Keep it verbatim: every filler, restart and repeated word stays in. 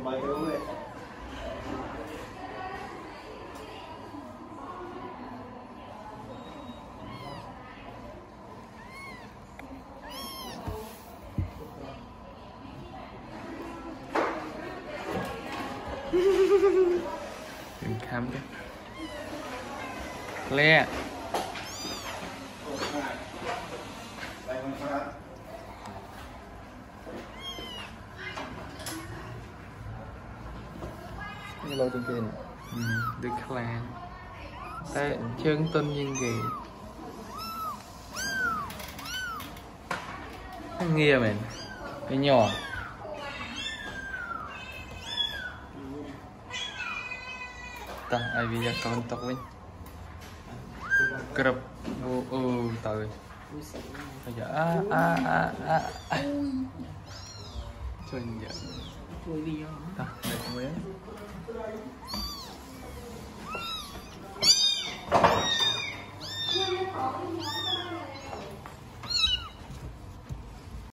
đừng khám chứ le như lâu trên kia được khăn tại chân tân nhiên kì nghe mình cái nhỏ ta ai bây giờ con tóc với cướp ô ô tới bây giờ a a a a chơi gì vậy ta để không biết